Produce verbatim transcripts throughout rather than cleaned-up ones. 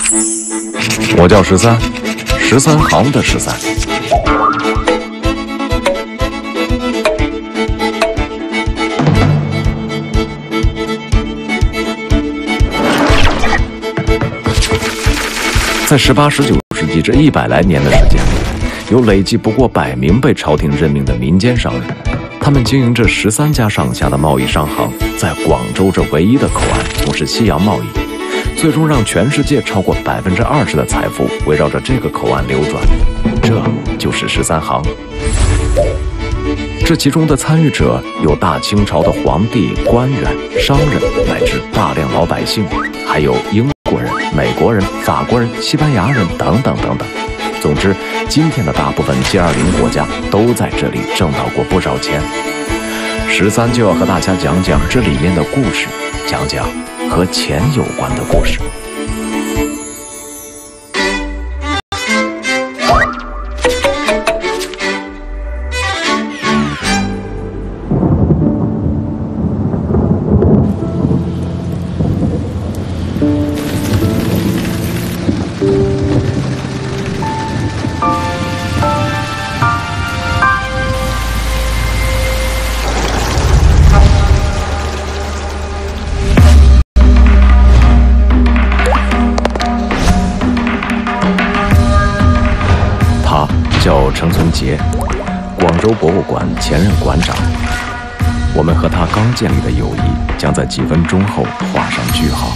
我叫十三，十三行的十三。在十八、十九世纪这一百来年的时间里，有累计不过百名被朝廷任命的民间商人，他们经营着十三家上下的贸易商行，在广州这唯一的口岸从事西洋贸易，最终让全世界超过百分之二十的财富围绕着这个口岸流转。这就是十三行。这其中的参与者有大清朝的皇帝、官员、商人，乃至大量老百姓，还有英国人、美国人、法国人、西班牙人等等等等。总之，今天的大部分 G 二十 国家都在这里挣到过不少钱。十三就要和大家讲讲这里面的故事，讲讲和钱有关的故事。叫程存杰，广州博物馆前任馆长。我们和他刚建立的友谊，将在几分钟后画上句号。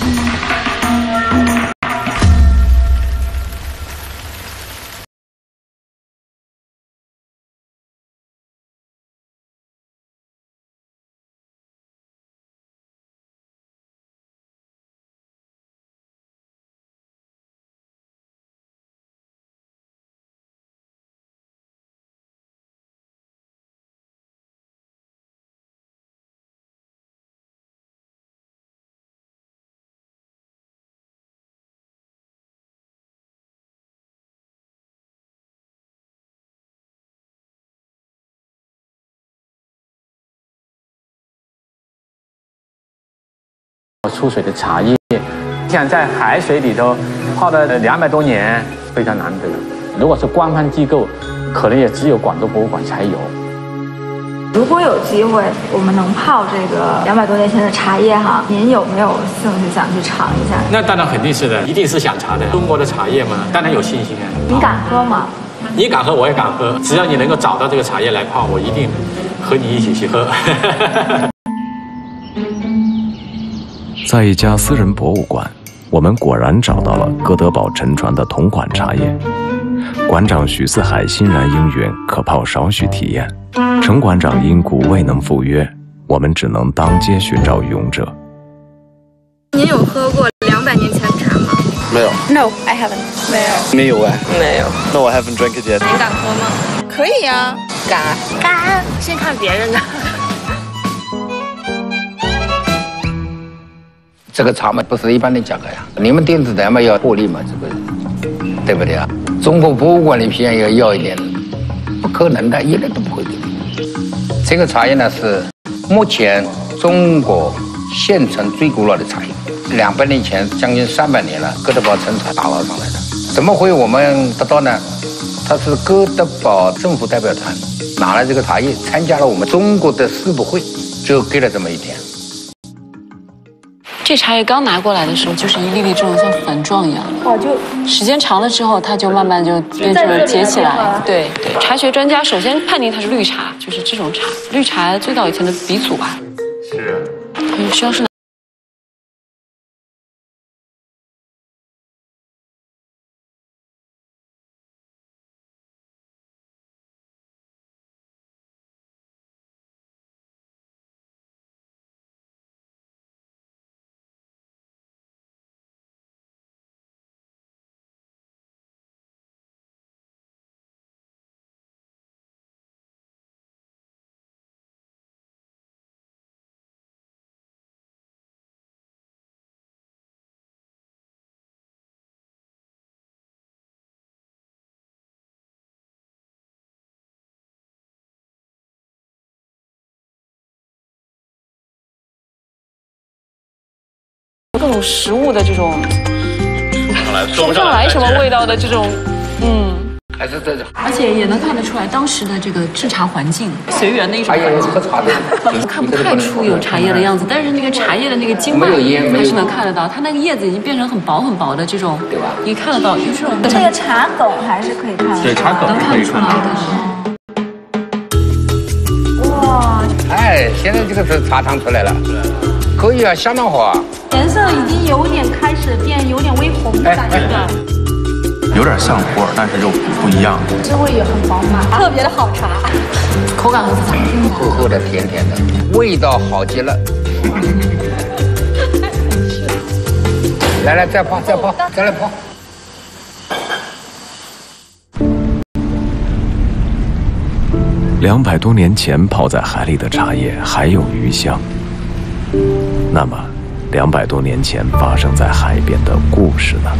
出水的茶叶，想在海水里头泡了两百多年，非常难得。如果是官方机构，可能也只有广州博物馆才有。 如果有机会，我们能泡这个两百多年前的茶叶哈，您有没有兴趣想去尝一下？ 那当然肯定是的，一定是想尝的。中国的茶叶嘛，当然有信心啊。 您敢喝吗？ 你敢喝，我也敢喝。只要你能够找到这个茶叶来泡，我一定和你一起去喝。 在一家私人博物馆，我们果然找到了哥德堡沉船的同款茶叶。馆长许四海欣然应允，可泡少许体验。程馆长因故未能赴约，我们只能当街寻找勇者。 您有喝过两百年前的茶吗？ 没有。 No, I haven't. 没有。 没有哎。 没有。 No, I haven't drank it yet. 您敢喝吗？可以呀。敢。敢。先看别人的。 这个茶嘛，不是一般的价格呀。你们电视台嘛要获利嘛，这个对不对啊？中国博物馆里便宜要要一点，不可能的，一点都不会给你。这个茶叶呢是目前中国现存最古老的茶叶，两百年前，将近三百年了，哥德堡沉船打捞上来的。怎么会我们得到呢？它是哥德堡政府代表团拿了这个茶叶，参加了我们中国的世博会，就给了这么一点。 这茶叶刚拿过来的时候，就是一粒粒这种像粉状一样的， 哇，就时间长了之后，它就慢慢就变成结起来。对对，茶学专家首先判定它是绿茶，就是这种茶。绿茶最早以前的鼻祖吧。 是。 嗯，需要是。 各种食物的这种说不上来什么味道的这种，嗯。 还是这种， 而且也能看得出来当时的这个制茶环境，随缘的一种环境。 喝茶的， 看不太出有茶叶的样子，但是那个茶叶的那个经脉还是能看得到，它那个叶子已经变成很薄很薄的这种，对吧？你看得到，就这种。 这个茶梗还是可以看的， 对，茶梗能看出来的。哇！ 哎，现在这个是茶汤出来了，可以啊，相当好啊。 颜色已经有点开始变，有点微红的感觉了。 有点像普洱，但是又不一样。 滋味也很饱满，特别的好茶， 口感很复杂， 厚厚的、甜甜的，味道好极了。来来，再泡，再泡，再来泡。 两百多年前泡在海里的茶叶还有余香。那么，两百多年前发生在海边的故事呢？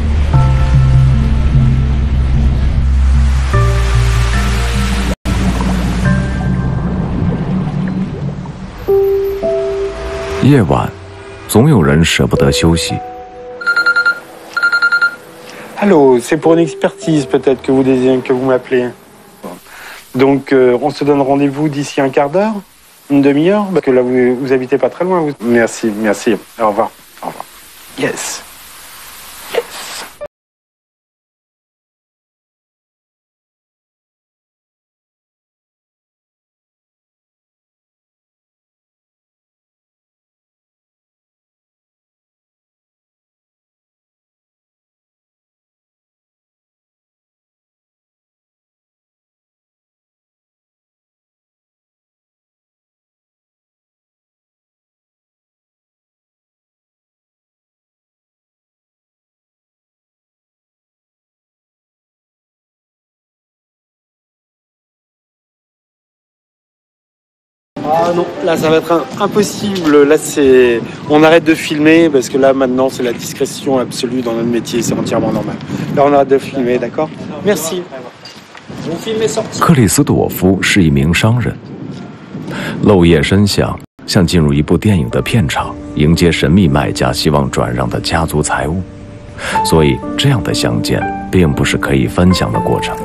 夜晚，总有人舍不得休息。 Allô, c'est pour une expertise peut-être que vous désirez que vous m'appelez. Donc euh, on se donne rendez-vous d'ici un quart d'heure, une demi-heure, parce que là vous, vous habitez pas très loin. Vous... Merci, merci. Au revoir. Au revoir. Yes. Yes. 啊 non, là ça va être impossible. Là c'est, on arrête de filmer parce que là maintenant c'est la discrétion absolue dans notre métier, c'est entièrement normal. Là on arrête de filmer, d'accord? Merci. Mon film est sorti. 克里斯朵夫是一名商人，漏夜深巷，像进入一部电影的片场，迎接神秘卖家希望转让的家族财物。所以，这样的相见并不是可以分享的过程。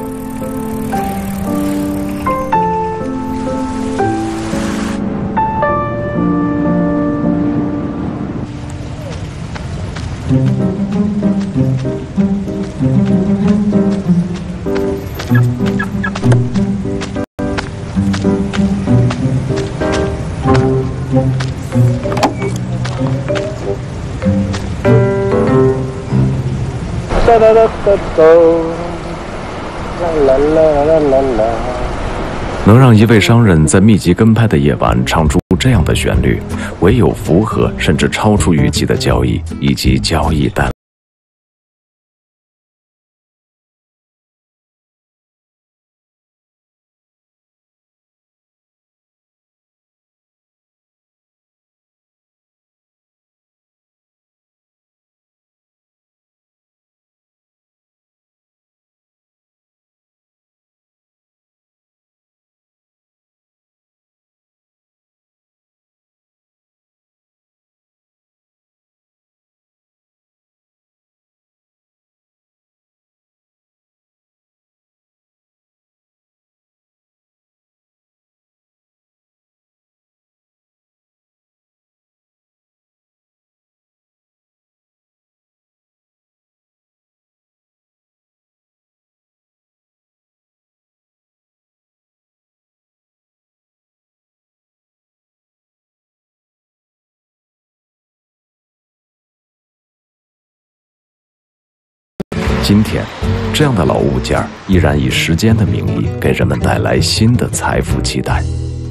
能让一位商人在密集跟拍的夜晚唱出这样的旋律，唯有符合甚至超出预期的交易以及交易带来。 今天，这样的老物件依然以时间的名义给人们带来新的财富期待。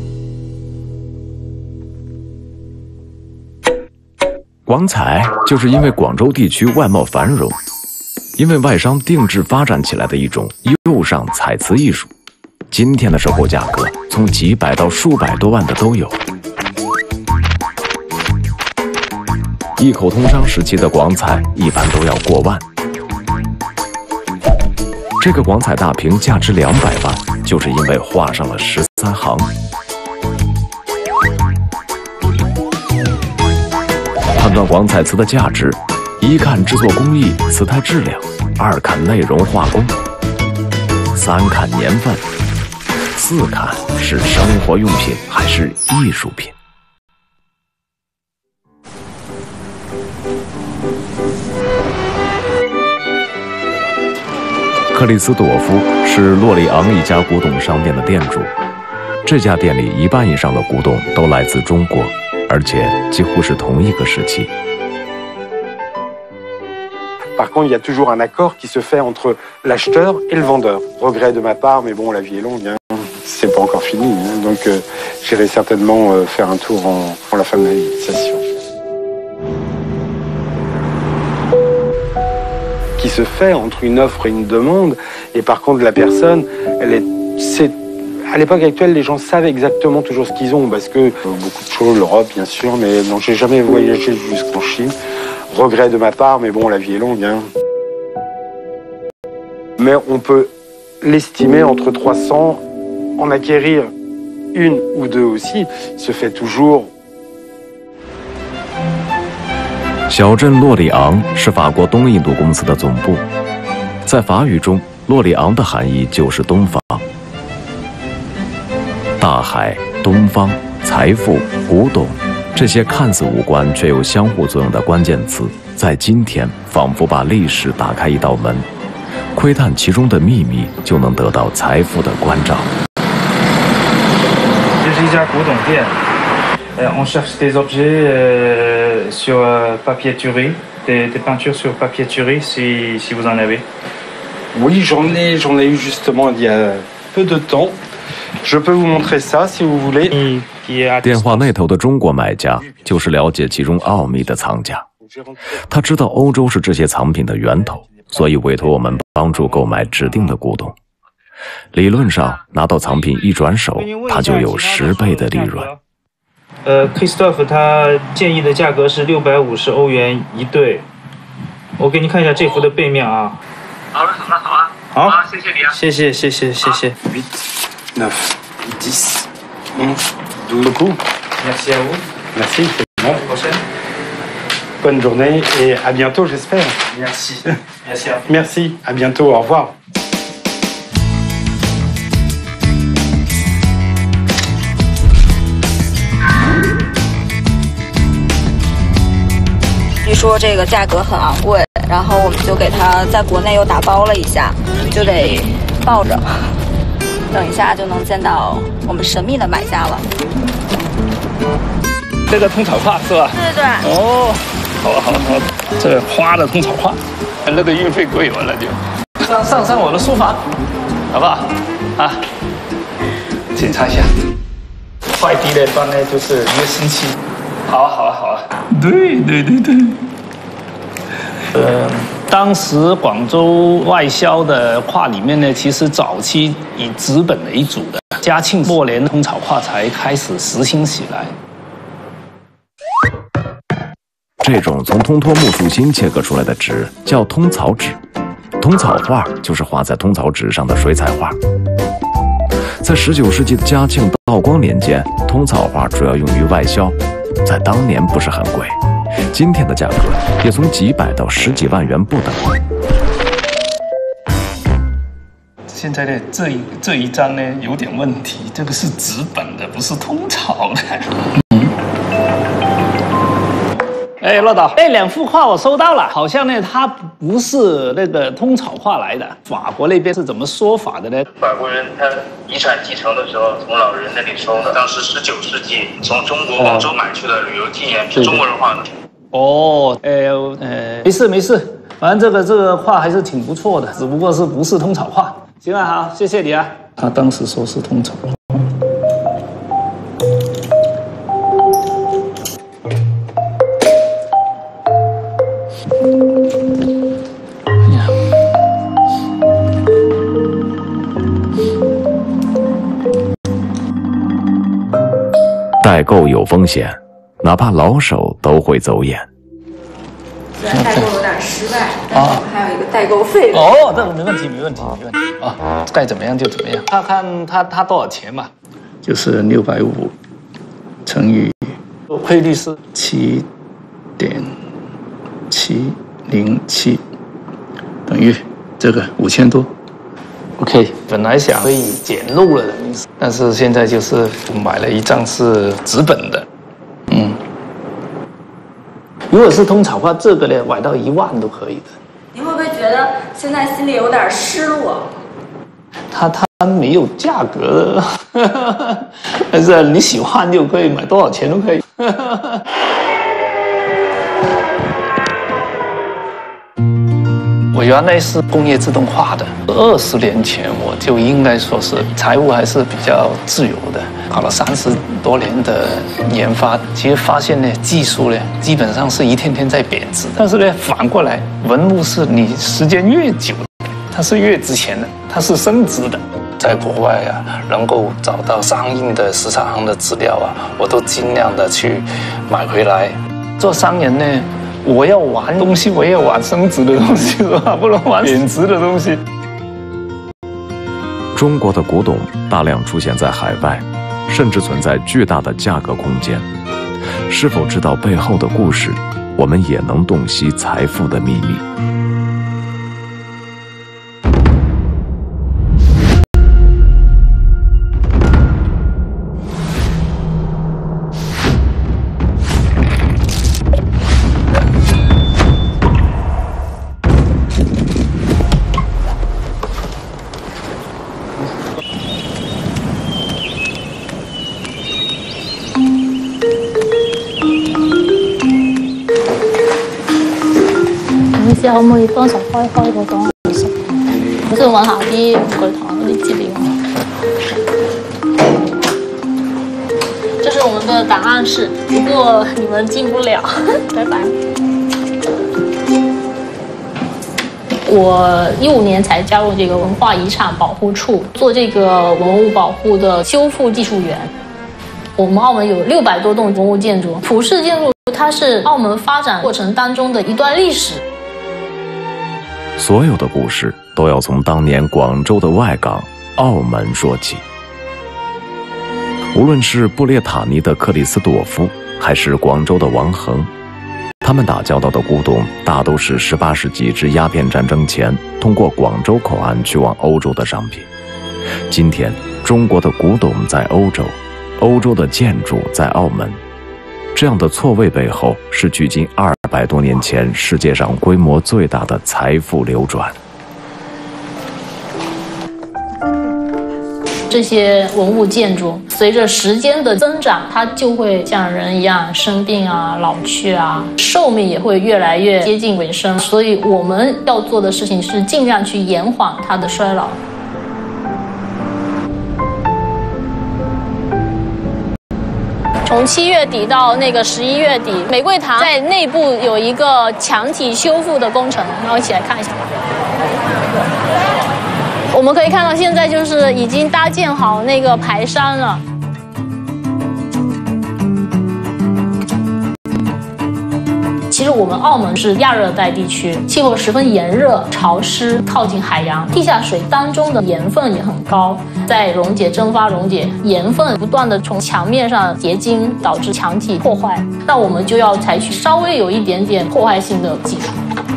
广彩就是因为广州地区外贸繁荣，因为外商定制发展起来的一种釉上彩瓷艺术。今天的售后价格从几百到数百多万的都有。异口同声时期的广彩一般都要过万。 这个广彩大瓶价值两百万，就是因为画上了十三行。判断广彩瓷的价值， 一看制作工艺、磁带质量，二看内容画工，三看年份，四看是生活用品还是艺术品。克里斯朵夫是洛里昂一家古董商店的店主，这家店里一半以上的古董都来自中国，而且几乎是同一个时期。 Par contre, il y a toujours un accord qui se fait entre l'acheteur et le vendeur. Regret de ma part, mais bon, la vie est longue, hein. C'est pas encore fini, hein. Donc euh, j'irai certainement euh, faire un tour en, en la fin de ma vie, c'est sûr. Qui se fait entre une offre et une demande, et par contre la personne, elle est, c'est, à l'époque actuelle, les gens savent exactement toujours ce qu'ils ont, parce que euh, beaucoup de choses, l'Europe bien sûr, mais non, j'ai jamais voyagé jusqu'en Chine. Regret de ma part, mais bon, la vie est longue, hein. Mais on peut l'estimer entre trois cents, en acquérir une ou deux aussi, se fait toujours. 小镇洛里昂是法国东印度公司的总部，在法语中，洛里昂的含义就是东方。大海、东方、财富、古董，这些看似无关却又相互作用的关键词，在今天仿佛把历史打开一道门，窥探其中的秘密，就能得到财富的关照。 这是一家古董店。 Euh, on cherche des objets euh, sur euh, papier turé, des, des peintures sur papier turé, si, si vous en avez. Oui, j'en ai, j'en ai eu justement il y a peu de temps. Je peux vous montrer ça si vous voulez. 电话那头的中国买家就是了解其中奥秘的藏家，他知道欧洲是这些藏品的源头，所以委托我们帮助购买指定的古董。理论上，拿到藏品一转手，他就有十倍的利润。 呃 ，Christophe 他建议的价格是六百五十欧元一对。我给你看一下这幅的背面啊。 好了，好了，好啊。好，好谢谢你啊。 谢谢，谢谢，谢谢。 huit, neuf, dix, onze, douze coups. Merci à vous. Merci. À la prochaine. Bonne journée et à bientôt, j'espère. Merci. Merci. Merci. À bientôt. Au revoir. 据说这个价格很昂贵，然后我们就给它在国内又打包了一下，就得抱着，等一下就能见到我们神秘的买家了。 这个通草画是吧？ 对对对。 哦，好好好，这花的通草画，那个运费贵了，那就上上上我的书房，好不好？啊，检查一下。快递的端呢就是一个星期。 好啊，好啊，好啊！对对对对。呃，当时广州外销的画里面呢，其实早期以纸本为主的，嘉庆末年通草画才开始实行起来。 这种从通脱木树心切割出来的纸叫通草纸，通草画就是画在通草纸上的水彩画。在十九世纪的嘉庆、道光年间，通草画主要用于外销。 在当年不是很贵，今天的价格也从几百到十几万元不等。 现在的这一这一张呢有点问题，这个是纸本的，不是通草的。嗯。哎，骆导，那两幅画我收到了，好像呢它不是那个通草画来的，法国那边是怎么说法的呢？ 法国人他遗产继承的时候从老人那里收的，当时十九世纪从中国广州买去的旅游纪念品，中国人画的。 哦，呃呃，没事没事，反正这个这个画还是挺不错的，只不过是不是通草画。行啊，好，谢谢你啊。他当时说是通草。 代购有风险，哪怕老手都会走眼。 虽然代购有点失败，但是我们还有一个代购费。 哦，这个没问题，没问题，没问题啊！该怎么样就怎么样。看看他他多少钱嘛？就是六百五乘以汇率是七点七零七等于这个五千多。OK， 本来想可以捡漏了的意思，但是现在就是买了一张是纸本的，嗯。如果是通草话，这个呢买到一万都可以的。 你会不会觉得现在心里有点失落？ 它它没有价格的，但是你喜欢就可以买多少钱都可以。我原来是工业自动化的，二十年前我就应该说是财务还是比较自由的，搞了三十多年的研发，其实发现呢，技术呢基本上是一天天在贬值，但是呢反过来，文物是你时间越久，它是越值钱的，它是升值的。在国外啊，能够找到相应的十三行的资料啊，我都尽量的去买回来。做商人呢，我要玩东西，我也要玩升值的东西，是吧？不能玩贬值的东西。 中国的古董大量出现在海外，甚至存在巨大的价格空间。是否知道背后的故事，我们也能洞悉财富的秘密。 可唔可以幫手開開嗰個？我想揾下啲玩具堂嗰啲資料。这是我们的档案室，不过你们进不了。拜拜。我一五年才加入这个文化遗产保护处，做这个文物保护的修复技术员。我们澳门有六百多栋文物建筑，普式建筑它是澳门发展过程当中的一段历史。 所有的故事都要从当年广州的外港澳门说起。无论是布列塔尼的克里斯朵夫，还是广州的王恒，他们打交道的古董大都是十八世纪至鸦片战争前通过广州口岸去往欧洲的商品。今天，中国的古董在欧洲，欧洲的建筑在澳门。这样的错位背后，是距今二百多年前世界上规模最大的财富流转。 这些文物建筑随着时间的增长，它就会像人一样生病啊、老去啊，寿命也会越来越接近尾声。所以我们要做的事情是尽量去延缓它的衰老。从七月底到那个十一月底，玫瑰堂在内部有一个墙体修复的工程，然后一起来看一下吧。我们可以看到，现在就是已经搭建好那个排山了。其实我们澳门是亚热带地区，气候十分炎热、潮湿，靠近海洋，地下水当中的盐分也很高，在溶解、蒸发、溶解，盐分不断的从墙面上结晶，导致墙体破坏。那我们就要采取稍微有一点点破坏性的技术。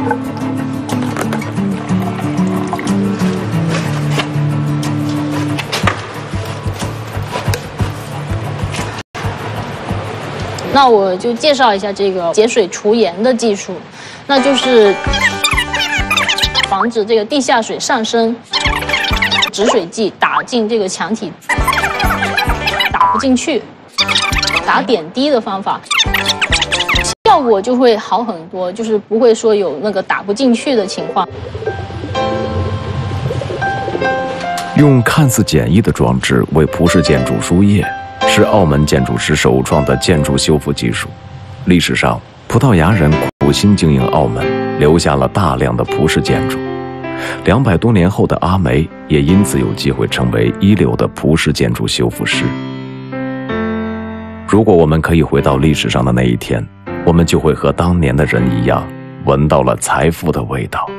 那我就介绍一下这个节水除盐的技术，那就是防止这个地下水上升，止水剂打进这个墙体，打不进去，打点滴的方法，效果就会好很多，就是不会说有那个打不进去的情况。 用看似简易的装置为葡式建筑输液，是澳门建筑师首创的建筑修复技术。历史上，葡萄牙人苦心经营澳门，留下了大量的葡式建筑。两百多年后的阿梅也因此有机会成为一流的葡式建筑修复师。如果我们可以回到历史上的那一天，我们就会和当年的人一样，闻到了财富的味道。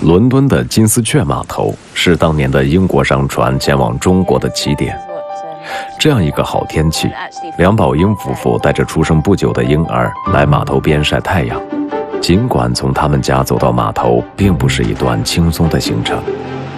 伦敦的金丝雀码头是当年的英国商船前往中国的起点。这样一个好天气，梁宝英夫妇带着出生不久的婴儿来码头边晒太阳。尽管从他们家走到码头并不是一段轻松的行程。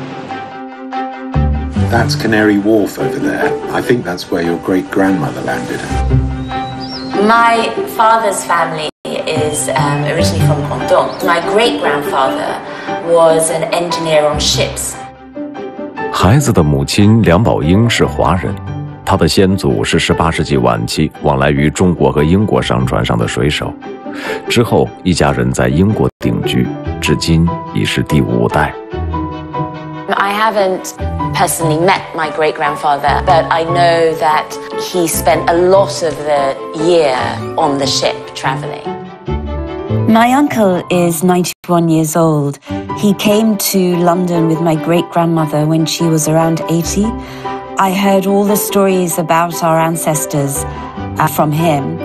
That's Canary Wharf over there. I think that's where your great-grandmother landed. My father's family is um, originally from Guangdong. My great-grandfather was an engineer on ships. 孩子的母亲梁宝英是华人，她的先祖是十八世纪晚期往来于中国和英国商船上的水手。之后，一家人在英国定居，至今已是第五代。 I haven't personally met my great-grandfather, but I know that he spent a lot of the year on the ship traveling. My uncle is ninety-one years old. He came to London with my great-grandmother when she was around eighty. I heard all the stories about our ancestors uh, from him.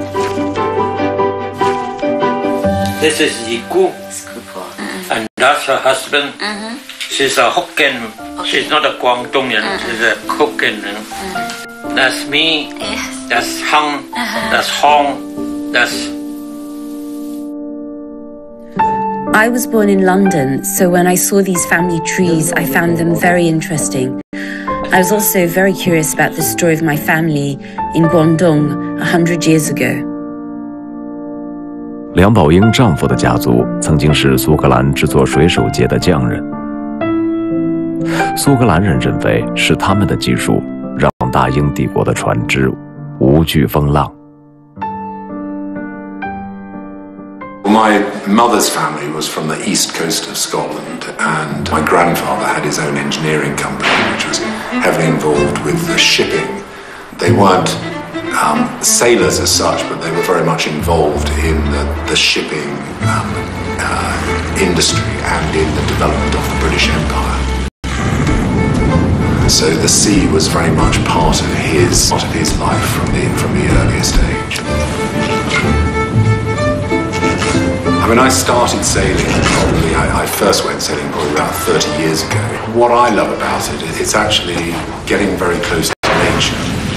This is Yiku, and that's her husband. Mm-hmm. She's a Hokkien. Okay. She's not a Guangdongian. Mm-hmm. She's a Hokkien. Mm-hmm. That's me. Yes. That's Hang. Uh-huh. That's Hong. That's. I was born in London, so when I saw these family trees, I found them very interesting. I was also very curious about the story of my family in Guangdong a hundred years ago. 梁宝英丈夫的家族曾经是苏格兰制作水手界的匠人。苏格兰人认为是他们的技术让大英帝国的船只无惧风浪。 My mother's family was from the east coast of Scotland, and my grandfather had his own engineering company, which was heavily involved with the shipping. They weren't um, sailors as such, but they were very much involved in the, the shipping um, uh, industry and in the development of the British Empire. So the sea was very much part of his part of his life from the from the earliest age. I mean, I started sailing probably, I, I first went sailing probably about thirty years ago. What I love about it, it's actually getting very close to nature.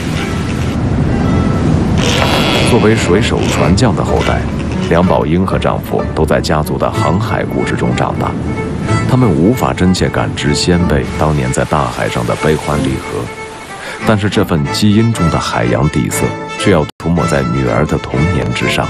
作为水手船匠的后代，梁宝英和丈夫都在家族的航海故事中长大。他们无法真切感知先辈当年在大海上的悲欢离合，但是这份基因中的海洋底色却要涂抹在女儿的童年之上。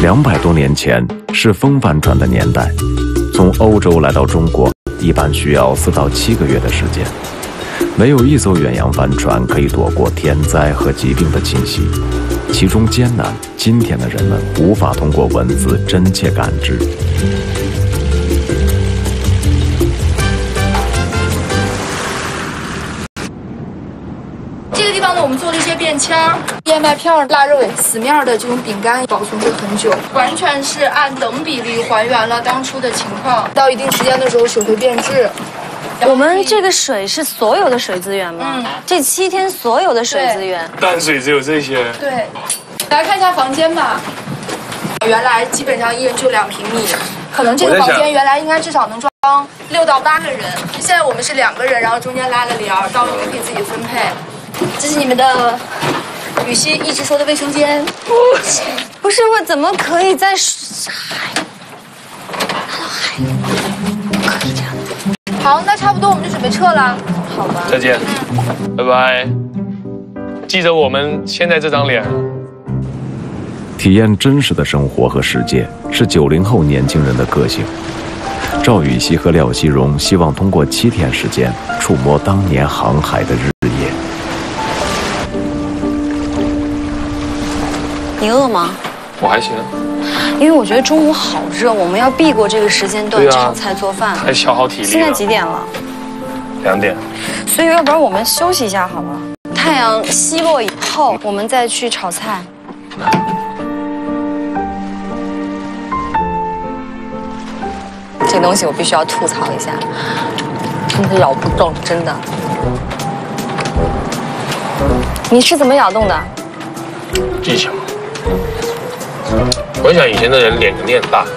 两百多年前是风帆船的年代，从欧洲来到中国，一般需要四到七个月的时间。没有一艘远洋帆船可以躲过天灾和疾病的侵袭，其中艰难，今天的人们无法通过文字真切感知。 这个地方呢，我们做了一些便签、燕麦片、腊肉死面的这种饼干，保存会很久，完全是按等比例还原了当初的情况。到一定时间的时候，水会变质。 我们这个水是所有的水资源吗？嗯，这七天所有的水资源。 淡水只有这些。 对，来看一下房间吧。原来基本上一人就两平米，可能这个房间原来应该至少能装六到八个人。现在我们是两个人，然后中间拉了帘儿，到时候可以自己分配。这是你们的雨熙一直说的卫生间。 不是，不是，我怎么可以在海？拉到海里？不可以这样。 好，那差不多我们就准备撤了。 好吧。 再见，嗯、拜拜。记着我们现在这张脸。 体验真实的生活和世界是九零后年轻人的个性。赵禹锡和廖锡荣希望通过七天时间触摸当年航海的日夜。 你饿吗？ 我还行。 因为我觉得中午好热，我们要避过这个时间段炒菜做饭， 太消耗体力了。 现在几点了？ 两点。 所以要不然我们休息一下好了。太阳西落以后，我们再去炒菜。这个东西我必须要吐槽一下，真的咬不动，真的。你是怎么咬动的？ 技巧。我想以前的人脸肯定很大。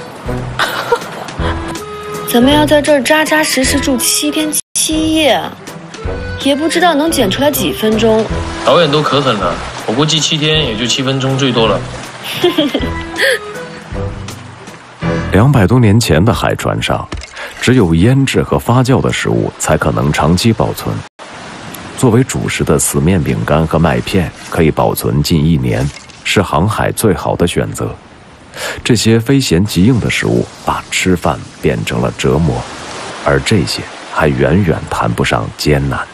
咱们要在这儿扎扎实实住七天七夜，也不知道能剪出来几分钟。 导演都可狠了，我估计七天也就七分钟最多了。 两百多年前的海船上，只有腌制和发酵的食物才可能长期保存。作为主食的死面饼干和麦片可以保存近一年，是航海最好的选择。这些非咸即硬的食物把吃饭变成了折磨，而这些还远远谈不上艰难。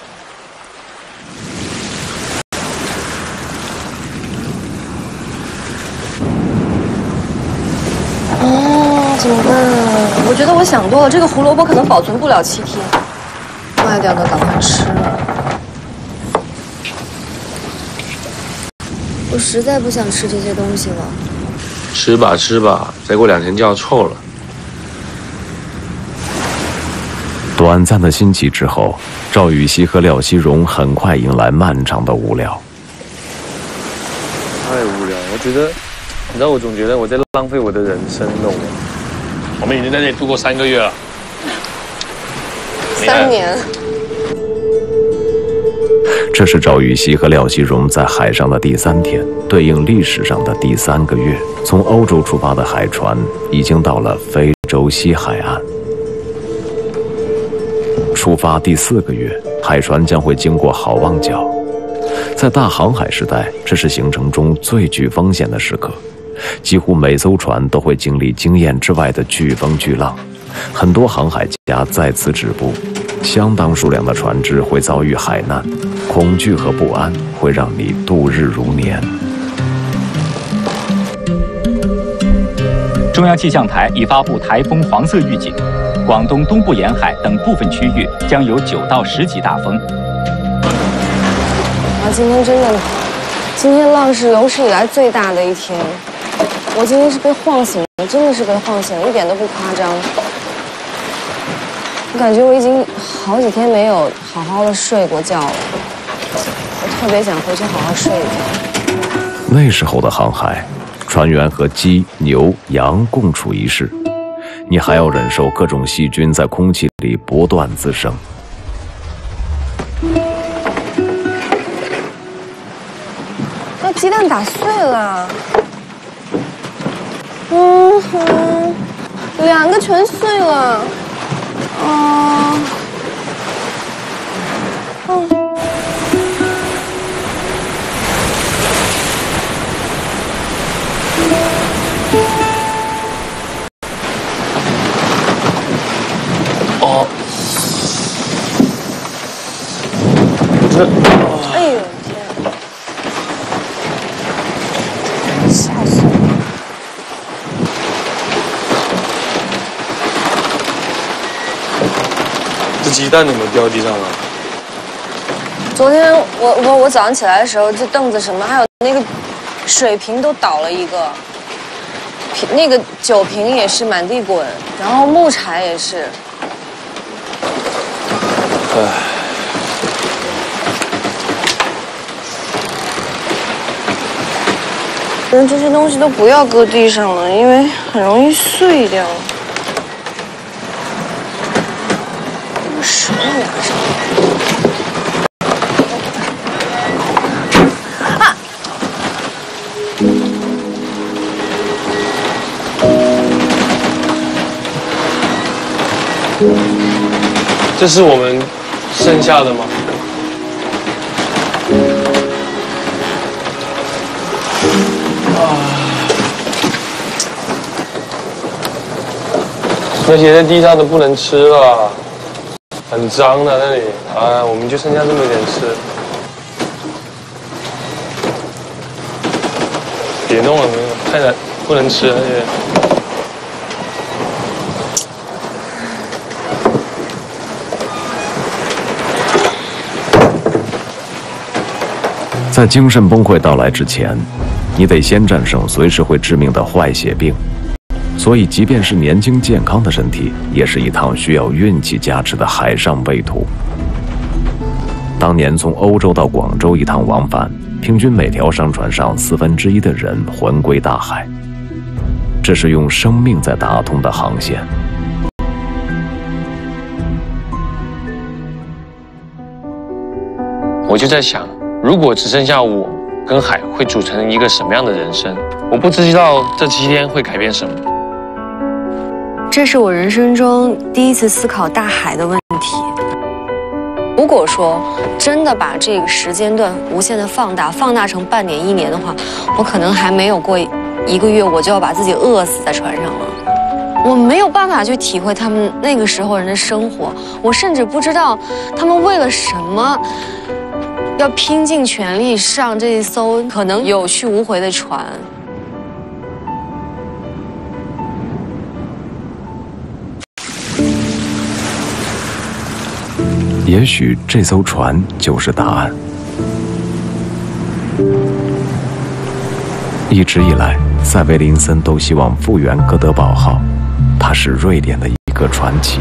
哦，怎么办啊？我觉得我想多了，这个胡萝卜可能保存不了七天，坏掉的赶快吃了。我实在不想吃这些东西了。 吃吧吃吧，再过两天就要臭了。 短暂的新奇之后，赵禹锡和廖锡荣很快迎来漫长的无聊。 太无聊，我觉得，你知道，我总觉得我在浪费我的人生，懂吗？我们已经在这里度过三个月了。 三年。 这是赵禹锡和廖锡荣在海上的第三天，对应历史上的第三个月。从欧洲出发的海船已经到了非洲西海岸。出发第四个月，海船将会经过好望角。在大航海时代，这是行程中最具风险的时刻，几乎每艘船都会经历经验之外的飓风巨浪，很多航海家在此止步。相当数量的船只会遭遇海难，恐惧和不安会让你度日如年。 中央气象台已发布台风黄色预警，广东东部沿海等部分区域将有九到十级大风。 啊，今天真的，今天浪是有史以来最大的一天。我今天是被晃醒的，真的是被晃醒了，一点都不夸张。我感觉我已经好几天没有好好的睡过觉了，我特别想回去好好睡一觉。 那时候的航海，船员和鸡、牛、羊共处一室，你还要忍受各种细菌在空气里不断滋生。 那鸡蛋打碎了，嗯哼，两个全碎了。哦，嗯， 这， 哎呦天啊！吓死我了！ 这鸡蛋怎么掉地上了？ 昨天我我我早上起来的时候，这凳子什么，还有那个水瓶都倒了一个，瓶那个酒瓶也是满地滚，然后木柴也是。 唉。 嗯，这些东西都不要搁地上了，因为很容易碎掉。这个手拿上。啊！ 这是我们剩下的吗？那些在地上都不能吃了，很脏的那里。啊，我们就剩下这么一点吃。别弄了，太难，不能吃那些。 在精神崩溃到来之前，你得先战胜随时会致命的坏血病。所以，即便是年轻健康的身体，也是一趟需要运气加持的海上畏途。当年从欧洲到广州一趟往返，平均每条商船上四分之一的人魂归大海，这是用生命在打通的航线。 我就在想，如果只剩下我跟海，会组成一个什么样的人生？我不知道这七天会改变什么。 这是我人生中第一次思考大海的问题。如果说真的把这个时间段无限的放大，放大成半年、一年的话，我可能还没有过一个月，我就要把自己饿死在船上了。我没有办法去体会他们那个时候人的生活，我甚至不知道他们为了什么要拼尽全力上这一艘可能有去无回的船。 也许这艘船就是答案。一直以来，塞维林森都希望复原哥德堡号，它是瑞典的一个传奇。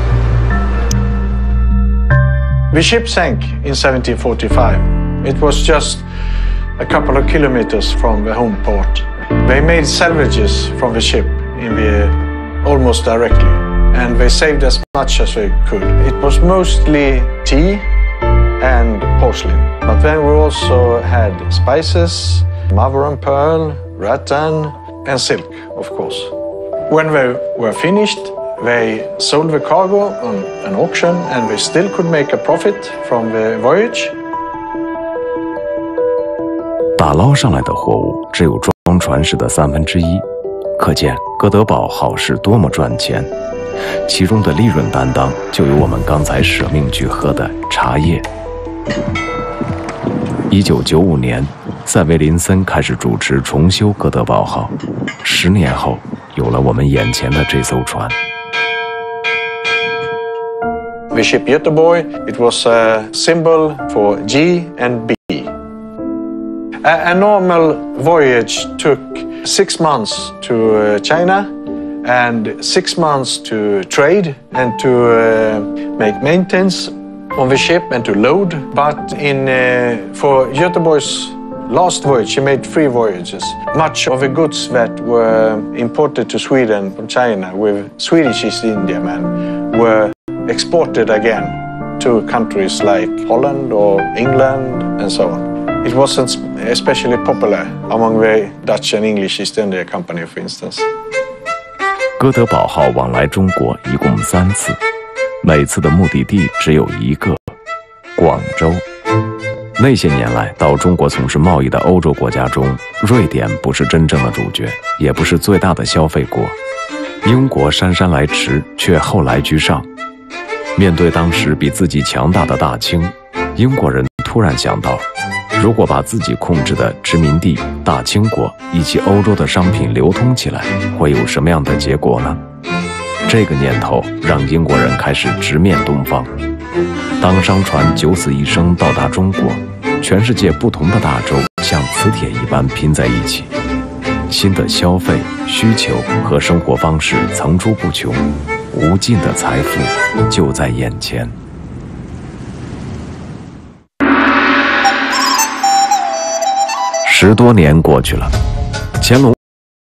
The ship sank in seventeen forty-five. It was just a couple of kilometers from the home port. They made salvages from the ship in the almost directly, and they saved as much as they could. It was mostly tea and porcelain, but then we also had spices, mother and pearl, rattan, and silk, of course. When they were finished, they sold the cargo on an auction, and they still could make a profit from the voyage. 打捞上来的货物只有装船时的三分之一，可见哥德堡号是多么赚钱。其中的利润担当就有我们刚才舍命去喝的茶叶。一九九五年，塞维林森开始主持重修哥德堡号，十年后有了我们眼前的这艘船。 The ship Göteborg, it was a symbol for G and B. A, a normal voyage took six months to uh, China and six months to trade and to uh, make maintenance on the ship and to load. But in uh, for Göteborg's last voyage, she made three voyages. Much of the goods that were imported to Sweden from China with Swedish East Indiamen were exported again to countries like Holland or England and so on. It wasn't especially popular among the Dutch and English East India Company, for instance. 哥德堡号往来中国一共三次，每次的目的地只有一个，广州。那些年来，到中国从事贸易的欧洲国家中，瑞典不是真正的主角，也不是最大的消费国。英国姗姗来迟，却后来居上。面对当时比自己强大的大清，英国人突然想到，如果把自己控制的殖民地大清国以及欧洲的商品流通起来，会有什么样的结果呢？这个念头让英国人开始直面东方。当商船九死一生到达中国，全世界不同的大洲像磁铁一般拼在一起，新的消费、需求和生活方式层出不穷，无尽的财富就在眼前。十多年过去了，乾隆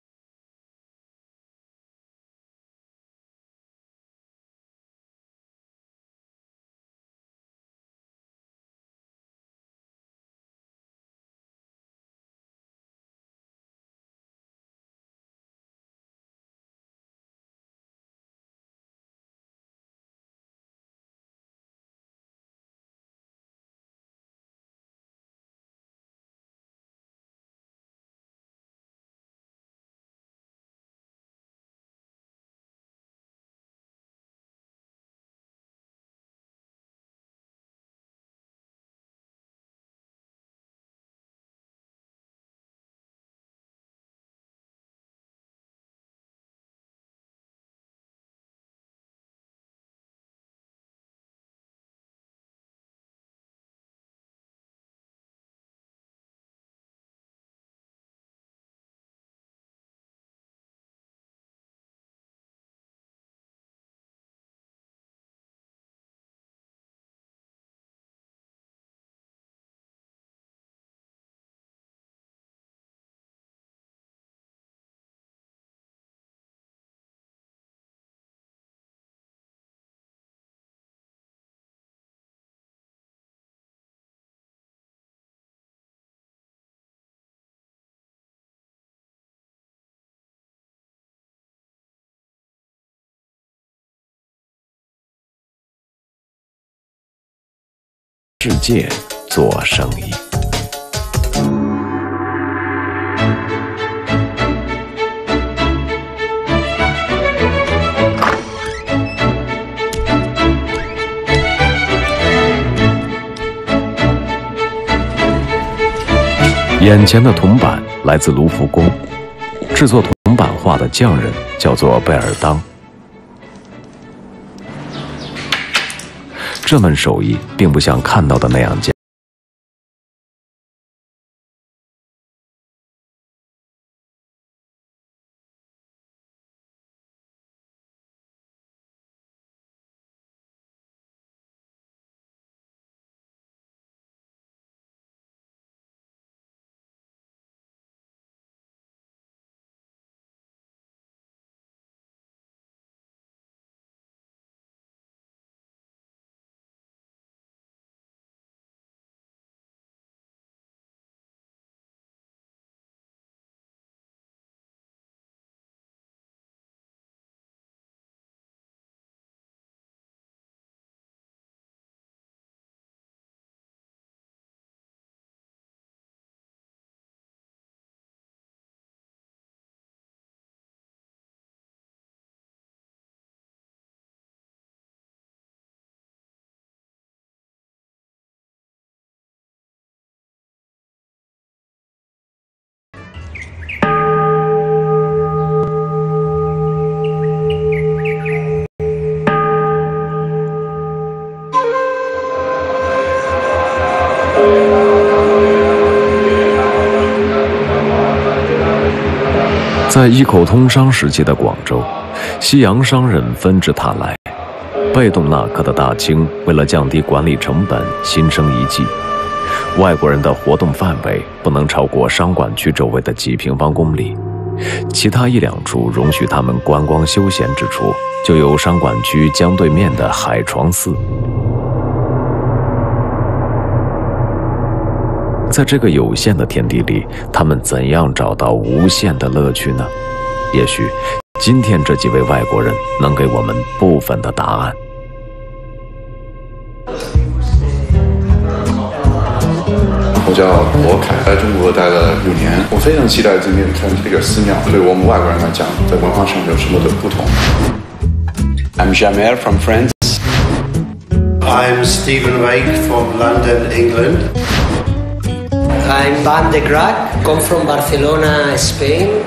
世界做生意。眼前的铜板来自卢浮宫，制作铜版画的匠人叫做贝尔当。这门手艺并不像看到的那样简单。在一口通商时期的广州，西洋商人纷至沓来。被动纳克的大清为了降低管理成本，心生一计：外国人的活动范围不能超过商管区周围的几平方公里，其他一两处容许他们观光休闲之处，就有商管区江对面的海床寺。在这个有限的天地里，他们怎样找到无限的乐趣呢？也许今天这几位外国人能给我们部分的答案。 我叫罗凯，在中国待了五年，我非常期待今天看这个寺庙，对我们外国人来讲，在文化上有什么的不同。 I'm Jamel from France. I'm Stephen Wake from London, England. I'm Van de Graag, come from Barcelona, Spain.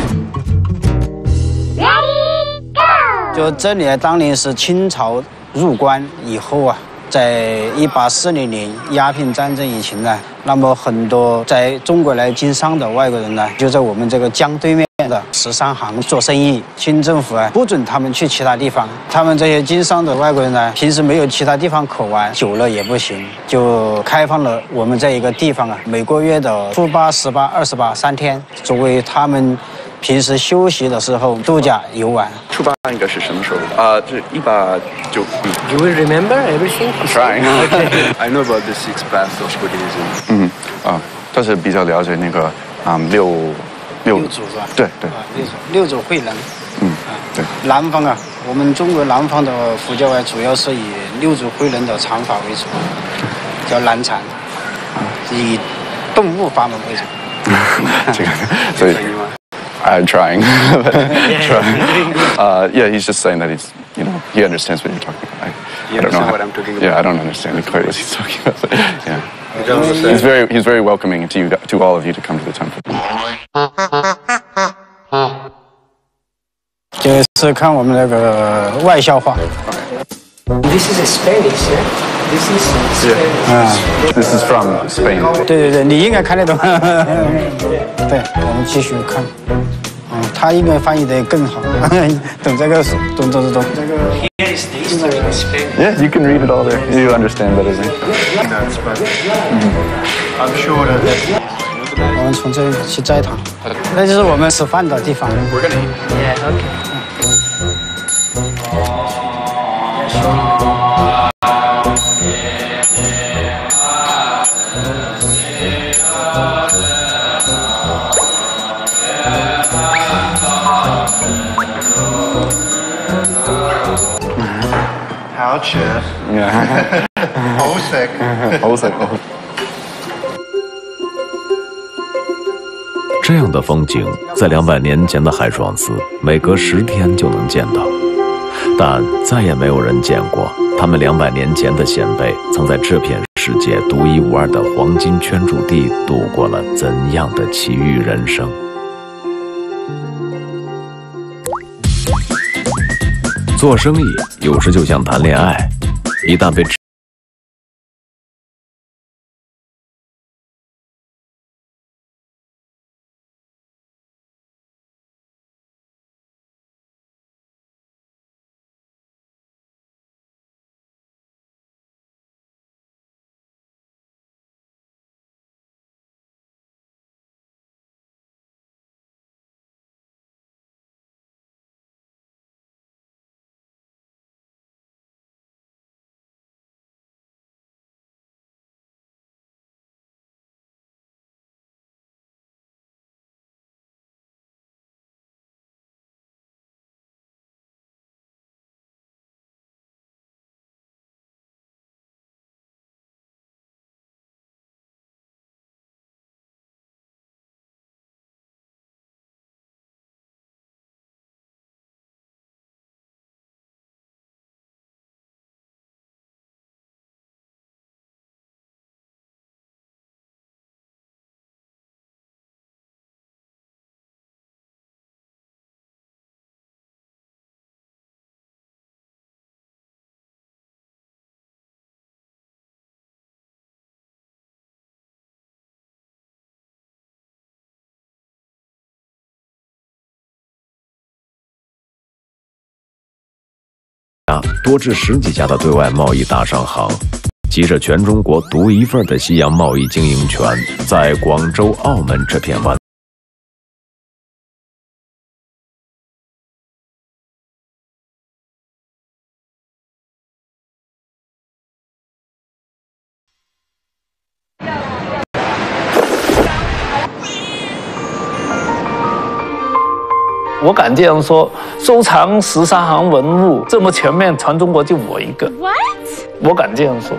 就这里当年是清朝入关以后啊，在一八四零年鸦片战争以前呢，那么很多在中国来经商的外国人呢，就在我们这个江对面的十三行做生意。清政府啊不准他们去其他地方，他们这些经商的外国人呢，平时没有其他地方可玩，久了也不行，就开放了我们这一个地方啊，每个月的初八、十八、二十八三天，作为他们平时休息的时候度假游玩。 初八应该是什么时候？啊，这一八九。 You will remember everything? I'm trying. I know about the six paths of Buddhism. 嗯啊，但是比较了解那个啊六六六祖是吧？ 对对。 六祖六祖慧能。 嗯，对。 南方啊，我们中国南方的佛教啊，主要是以六祖慧能的禅法为主，叫南禅，以动物法门为主。 这个，所以。I'm trying. trying. Uh, yeah, he's just saying that he's, you know, he understands what you're talking about. I, You I don't know. understand How, what I'm talking about? Yeah, I don't understand quite what he's talking about. But yeah. You don't understand? He's very, he's very welcoming to you, to all of you to come to the temple. 就是看我们那个外校话。 This is Spanish, yeah? This is Spanish. Yeah. This is from Spain. 对对对，你应该看得懂。对，我们继续看。嗯，他应该翻译得更好，懂这个，懂懂懂懂。这个 Here is the history in Spain. Yeah, you can read it all there. You understand better than me. That's but I'm sure that. 我们从这里去斋堂，那就是我们吃饭的地方。 We're gonna eat. Yeah, okay. How chef? Yeah. Hosek. Hosek. 这样的风景，在两百年前的海爽寺，每隔十天就能见到，但再也没有人见过他们两百年前的先辈曾在这片世界独一无二的黄金圈驻地度过了怎样的奇遇人生。做生意有时就像谈恋爱，一旦被多至十几家的对外贸易大商行，集着全中国独一份的西洋贸易经营权，在广州、澳门这片湾。 我敢这样说，收藏十三行文物这么全面，全中国就我一个。What？ 我敢这样说。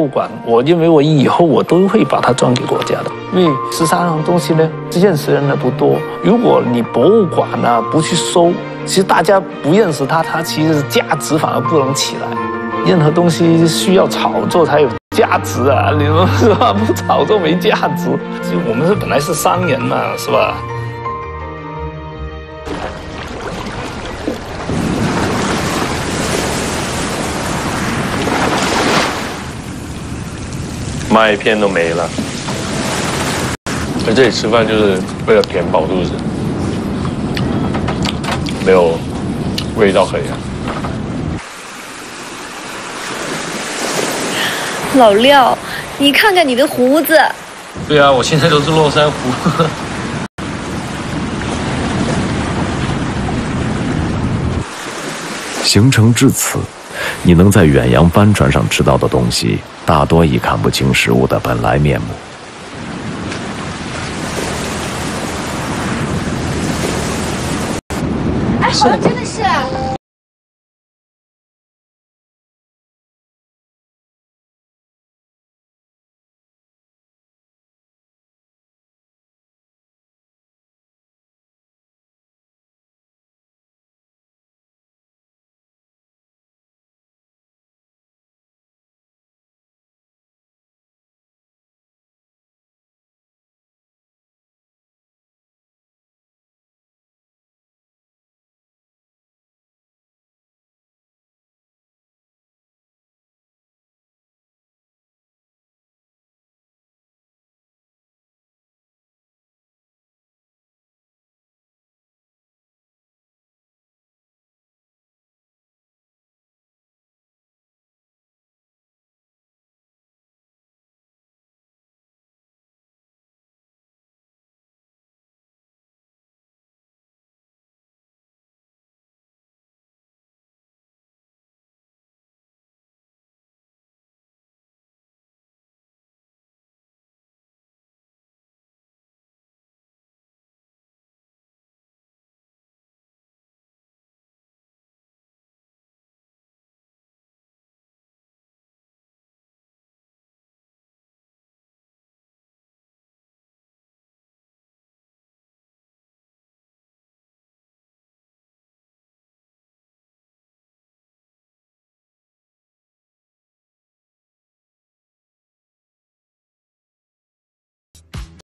不管我认为我以后我都会把它赚给国家的，因为十三样东西呢，认识人的不多。如果你博物馆呢不去收，其实大家不认识它，它其实价值反而不能起来。任何东西需要炒作才有价值啊，你说是吧？不炒作没价值。就我们是本来是商人嘛，是吧？ 麦片都没了，在这里吃饭就是为了填饱肚子，没有味道可言。 老廖，你看看你的胡子。 对啊，我现在都是络腮胡。 行程至此，你能在远洋帆船上吃到的东西，大多已看不清食物的本来面目。 哎，好像真的